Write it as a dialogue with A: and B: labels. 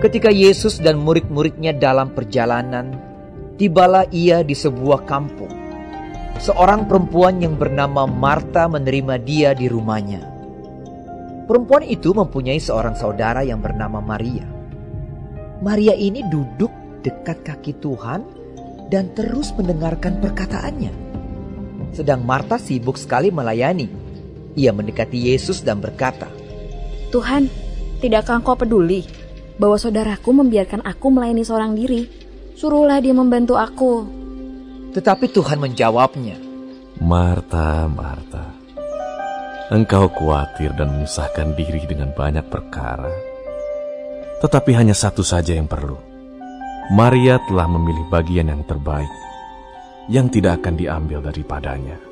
A: Ketika Yesus dan murid-muridnya dalam perjalanan, tibalah ia di sebuah kampung. Seorang perempuan yang bernama Marta menerima dia di rumahnya. Perempuan itu mempunyai seorang saudara yang bernama Maria. Maria ini duduk dekat kaki Tuhan dan terus mendengarkan perkataannya. Sedang Marta sibuk sekali melayani. Ia mendekati Yesus dan berkata,
B: "Tuhan, tidakkah Engkau peduli bahwa saudaraku membiarkan aku melayani seorang diri? Suruhlah dia membantu aku."
A: Tetapi Tuhan menjawabnya,
C: "Marta, Marta, engkau khawatir dan menyusahkan diri dengan banyak perkara. Tetapi hanya satu saja yang perlu. Maria telah memilih bagian yang terbaik, yang tidak akan diambil daripadanya."